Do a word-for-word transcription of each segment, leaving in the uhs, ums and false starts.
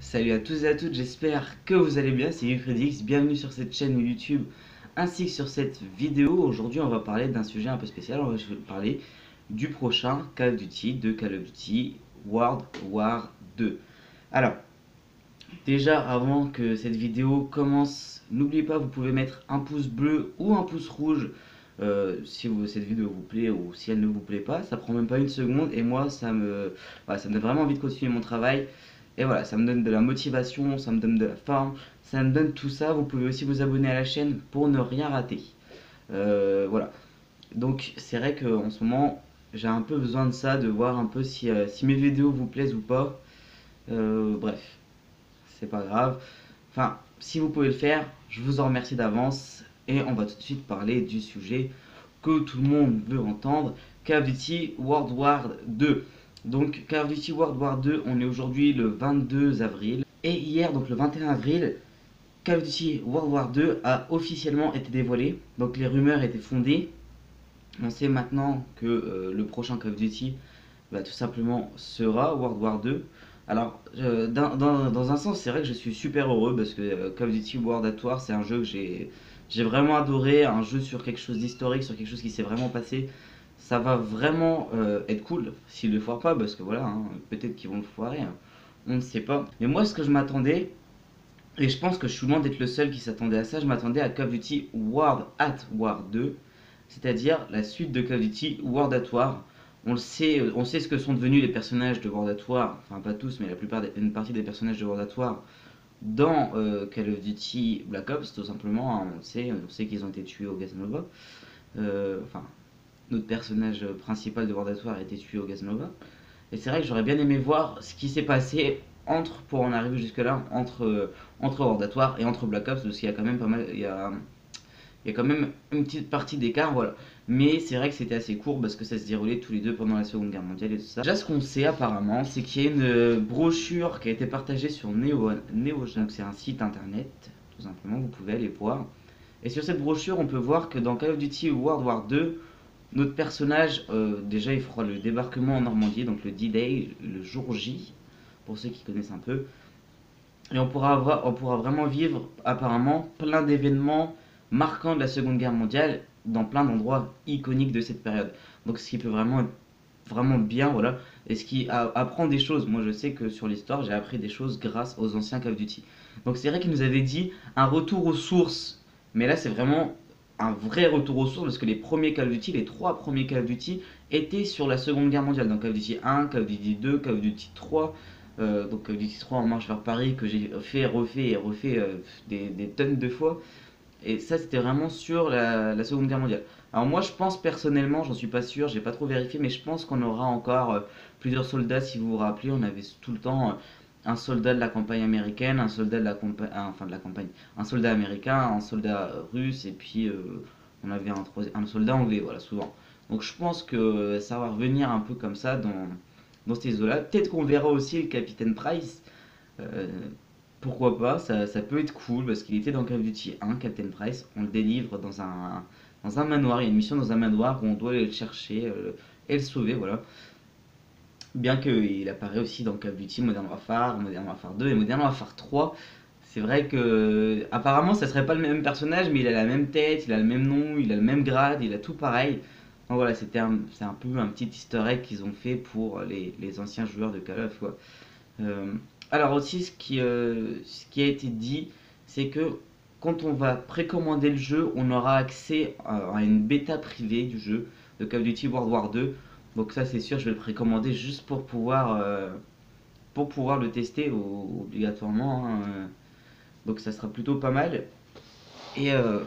Salut à tous et à toutes, j'espère que vous allez bien, c'est Ucredix, bienvenue sur cette chaîne YouTube ainsi que sur cette vidéo. Aujourd'hui on va parler d'un sujet un peu spécial, on va parler du prochain Call of Duty, de Call of Duty World War deux. Alors, déjà avant que cette vidéo commence, n'oubliez pas, vous pouvez mettre un pouce bleu ou un pouce rouge euh, si vous, cette vidéo vous plaît ou si elle ne vous plaît pas. Ça prend même pas une seconde et moi ça me, voilà, ça me donne vraiment envie de continuer mon travail. Et voilà, ça me donne de la motivation, ça me donne de la forme, ça me donne tout ça. Vous pouvez aussi vous abonner à la chaîne pour ne rien rater. Euh, voilà. Donc c'est vrai qu'en ce moment, j'ai un peu besoin de ça, de voir un peu si, euh, si mes vidéos vous plaisent ou pas. Euh, bref, c'est pas grave. Enfin, si vous pouvez le faire, je vous en remercie d'avance. Et on va tout de suite parler du sujet que tout le monde veut entendre, Call of Duty World War deux. Donc Call of Duty World War deux, on est aujourd'hui le vingt-deux avril. Et hier, donc le vingt et un avril, Call of Duty World War deux a officiellement été dévoilé. Donc les rumeurs étaient fondées. On sait maintenant que euh, le prochain Call of Duty bah, tout simplement sera World War deux. Alors, euh, dans, dans, dans un sens, c'est vrai que je suis super heureux parce que euh, Call of Duty World at War, c'est un jeu que j'ai j'ai vraiment adoré, un jeu sur quelque chose d'historique, sur quelque chose qui s'est vraiment passé. Ça va vraiment euh, être cool s'ils ne le foirent pas, parce que voilà, hein, peut-être qu'ils vont le foirer, hein, on ne sait pas. Mais moi, ce que je m'attendais, et je pense que je suis loin d'être le seul qui s'attendait à ça, je m'attendais à Call of Duty World at War deux, c'est-à-dire la suite de Call of Duty World at War. On le sait, on sait ce que sont devenus les personnages de World at War, enfin pas tous, mais la plupart, des, une partie des personnages de World at War dans euh, Call of Duty Black Ops, tout simplement. Hein, on le sait, on sait qu'ils ont été tués au Gaz Nova. Euh, enfin, notre personnage principal de World at War a été tué au Gaz Nova. Et c'est vrai que j'aurais bien aimé voir ce qui s'est passé entre, pour en arriver jusque là, entre, euh, entre World at War et entre Black Ops, parce qu'il y a quand même pas mal, il y a, il y a quand même une petite partie d'écart, voilà. Mais c'est vrai que c'était assez court parce que ça se déroulait tous les deux pendant la Seconde Guerre mondiale et tout ça. Déjà, ce qu'on sait apparemment, c'est qu'il y a une brochure qui a été partagée sur Neo, Neo donc c'est un site internet, tout simplement, vous pouvez aller voir. Et sur cette brochure, on peut voir que dans Call of Duty World War deux, notre personnage, euh, déjà, il fera le débarquement en Normandie, donc le D-Day, le jour J, pour ceux qui connaissent un peu. Et on pourra, avoir, on pourra vraiment vivre apparemment plein d'événements marquants de la Seconde Guerre mondiale dans plein d'endroits iconiques de cette période. Donc ce qui peut vraiment être vraiment bien, voilà. Et ce qui a, apprend des choses. Moi je sais que sur l'histoire j'ai appris des choses grâce aux anciens Call of Duty. Donc c'est vrai qu'il nous avait dit un retour aux sources. Mais là c'est vraiment un vrai retour aux sources parce que les premiers Call of Duty, les trois premiers Call of Duty étaient sur la Seconde Guerre mondiale. Donc Call of Duty un, Call of Duty deux, Call of Duty trois. Euh, donc Call of Duty trois en marche vers Paris que j'ai fait, refait et refait euh, des, des tonnes de fois. Et ça, c'était vraiment sur la, la Seconde Guerre mondiale. Alors moi, je pense personnellement, j'en suis pas sûr, j'ai pas trop vérifié, mais je pense qu'on aura encore euh, plusieurs soldats. Si vous vous rappelez, on avait tout le temps euh, un soldat de la campagne américaine, un soldat de la campagne, enfin de la campagne, un soldat américain, un soldat russe, et puis euh, on avait un, un soldat anglais, voilà, souvent. Donc je pense que ça va revenir un peu comme ça dans, dans ces eaux-là. Peut-être qu'on verra aussi le capitaine Price. Euh, Pourquoi pas, ça, ça peut être cool parce qu'il était dans Call of Duty un, Captain Price. On le délivre dans un, dans un manoir. Il y a une mission dans un manoir où on doit aller le chercher euh, et le sauver. Voilà. Bien qu'il apparaît aussi dans Call of Duty Modern Warfare, Modern Warfare deux et Modern Warfare trois. C'est vrai que apparemment ça serait pas le même personnage, mais il a la même tête, il a le même nom, il a le même grade, il a tout pareil. Donc voilà, c'était un, c'est un peu un petit easter egg qu'ils ont fait pour les, les anciens joueurs de Call of. Quoi. Euh, alors aussi, ce qui, euh, ce qui a été dit, c'est que quand on va précommander le jeu, on aura accès à, à une bêta privée du jeu de Call of Duty World War deux. Donc ça, c'est sûr, je vais le précommander juste pour pouvoir, euh, pour pouvoir le tester au- obligatoirement. Hein, euh. Donc ça sera plutôt pas mal. Et, euh,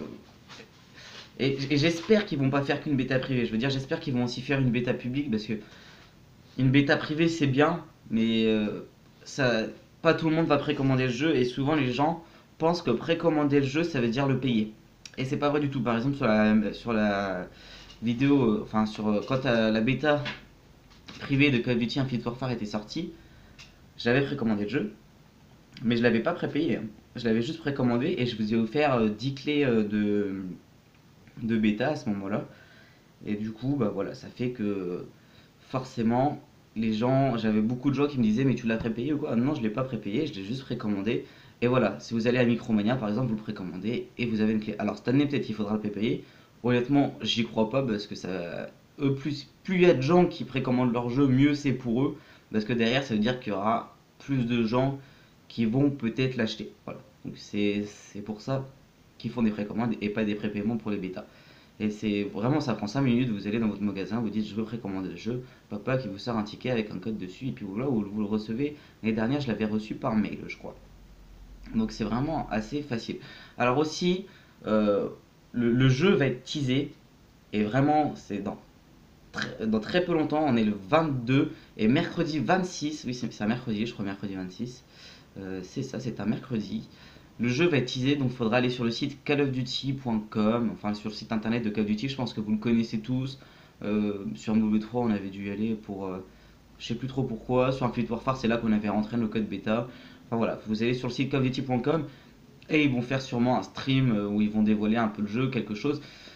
et, et j'espère qu'ils vont pas faire qu'une bêta privée. Je veux dire, j'espère qu'ils vont aussi faire une bêta publique parce que une bêta privée c'est bien, mais euh, ça, pas tout le monde va précommander le jeu et souvent les gens pensent que précommander le jeu ça veut dire le payer. Et c'est pas vrai du tout. Par exemple sur la, sur la vidéo, euh, enfin sur euh, quand euh, la bêta privée de Call of Duty Infinite Warfare était sortie, j'avais précommandé le jeu, mais je l'avais pas prépayé. Hein. Je l'avais juste précommandé et je vous ai offert euh, dix clés euh, de, de bêta à ce moment-là. Et du coup, bah voilà, ça fait que forcément les gens, j'avais beaucoup de gens qui me disaient mais tu l'as prépayé ou quoi? Non, je l'ai pas prépayé, je l'ai juste précommandé. Et voilà, si vous allez à Micromania par exemple, vous le précommandez et vous avez une clé. Alors cette année peut-être qu'il faudra le prépayer. Honnêtement, j'y crois pas parce que ça, eux, plus plus il y a de gens qui précommandent leur jeu, mieux c'est pour eux parce que derrière ça veut dire qu'il y aura plus de gens qui vont peut-être l'acheter. Voilà. Donc c'est c'est pour ça qu'ils font des précommandes et pas des prépaiements pour les bêtas. Et c'est vraiment, ça prend cinq minutes, vous allez dans votre magasin, vous dites je veux précommander le jeu, papa qui vous sort un ticket avec un code dessus, et puis voilà, vous, vous le recevez. L'année dernière, je l'avais reçu par mail, je crois. Donc c'est vraiment assez facile. Alors aussi, euh, le, le jeu va être teasé, et vraiment, c'est dans, très- dans très peu longtemps, on est le vingt-deux, et mercredi vingt-six, oui c'est c'est un mercredi, je crois mercredi vingt-six, euh, c'est ça, c'est un mercredi. Le jeu va être teasé, donc il faudra aller sur le site call of duty point com, enfin sur le site internet de Call of Duty, je pense que vous le connaissez tous. Euh, sur W trois, on avait dû y aller pour, euh, je sais plus trop pourquoi. Sur Infinite Warfare, c'est là qu'on avait rentré nos codes bêta. Enfin voilà, vous allez sur le site call of duty point com et ils vont faire sûrement un stream euh, où ils vont dévoiler un peu le jeu, quelque chose.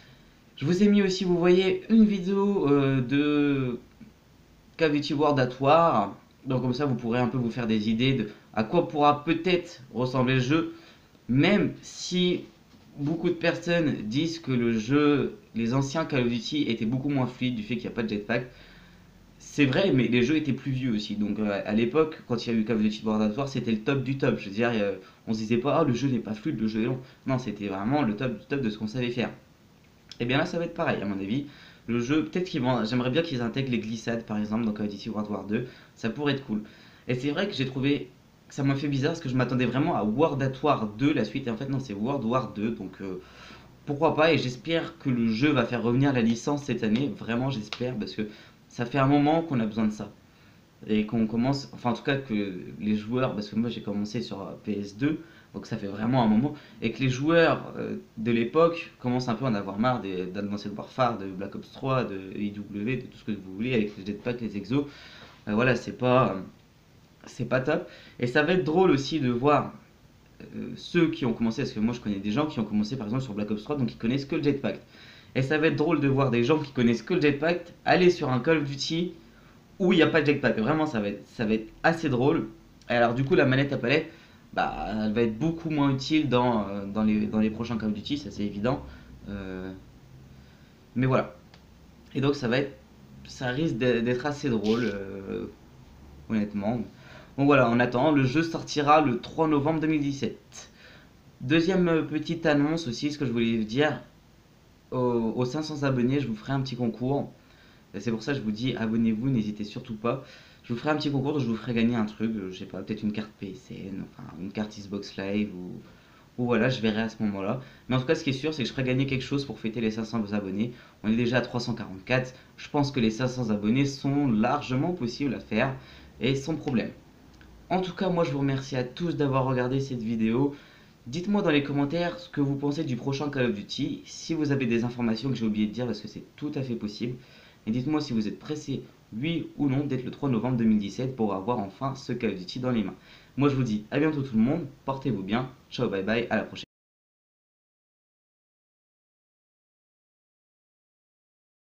Je vous ai mis aussi, vous voyez, une vidéo euh, de Call of Duty World at War. Donc comme ça, vous pourrez un peu vous faire des idées de à quoi pourra peut-être ressembler le jeu. Même si beaucoup de personnes disent que le jeu, les anciens Call of Duty étaient beaucoup moins fluides du fait qu'il n'y a pas de jetpack, c'est vrai, mais les jeux étaient plus vieux aussi. Donc euh, à l'époque, quand il y a eu Call of Duty World at War, c'était le top du top. Je veux dire, euh, on se disait pas, ah, le jeu n'est pas fluide, le jeu est long. Non, c'était vraiment le top du top de ce qu'on savait faire. Et bien là, ça va être pareil, à mon avis. Le jeu, peut-être qu'ils vont. J'aimerais bien qu'ils intègrent les glissades, par exemple, dans Call of Duty World War deux. Ça pourrait être cool. Et c'est vrai que j'ai trouvé. Ça m'a fait bizarre parce que je m'attendais vraiment à World at War deux, la suite. Et en fait, non, c'est World War deux. Donc euh, pourquoi pas. Et j'espère que le jeu va faire revenir la licence cette année. Vraiment, j'espère. Parce que ça fait un moment qu'on a besoin de ça. Et qu'on commence, enfin en tout cas que les joueurs, parce que moi j'ai commencé sur euh, P S deux, donc ça fait vraiment un moment, et que les joueurs euh, de l'époque commencent un peu à en avoir marre des- d'Advanced Warfare, de Black Ops trois, de I W, de tout ce que vous voulez, avec les jetpacks, les exos. Euh, voilà, c'est pas, euh, c'est pas top. Et ça va être drôle aussi de voir euh, ceux qui ont commencé, parce que moi je connais des gens qui ont commencé par exemple sur Black Ops trois, donc ils connaissent que le jetpack. Et ça va être drôle de voir des gens qui connaissent que le jetpack aller sur un Call of Duty où il n'y a pas de jetpack. Vraiment, ça va être, ça va être assez drôle. Et alors, du coup, la manette à palette, bah, elle va être beaucoup moins utile dans, euh, dans, les, dans les prochains Call of Duty, ça c'est évident. Euh, mais voilà. Et donc, ça va être, ça risque d'être assez drôle, euh, honnêtement. Donc voilà, on attend. Le jeu sortira le trois novembre deux mille dix-sept. Deuxième euh, petite annonce aussi, ce que je voulais vous dire, aux, aux cinq cents abonnés, je vous ferai un petit concours. C'est pour ça que je vous dis abonnez-vous, n'hésitez surtout pas. Je vous ferai un petit concours, je vous ferai gagner un truc, euh, je sais pas, peut-être une carte P S N, enfin une carte Xbox Live ou, ou voilà, je verrai à ce moment-là. Mais en tout cas, ce qui est sûr, c'est que je ferai gagner quelque chose pour fêter les cinq cents abonnés. On est déjà à trois cent quarante-quatre. Je pense que les cinq cents abonnés sont largement possibles à faire et sans problème. En tout cas, moi je vous remercie à tous d'avoir regardé cette vidéo. Dites-moi dans les commentaires ce que vous pensez du prochain Call of Duty, si vous avez des informations que j'ai oublié de dire parce que c'est tout à fait possible. Et dites-moi si vous êtes pressé, oui ou non, d'être le trois novembre deux mille dix-sept pour avoir enfin ce Call of Duty dans les mains. Moi je vous dis à bientôt tout le monde, portez-vous bien, ciao bye bye, à la prochaine.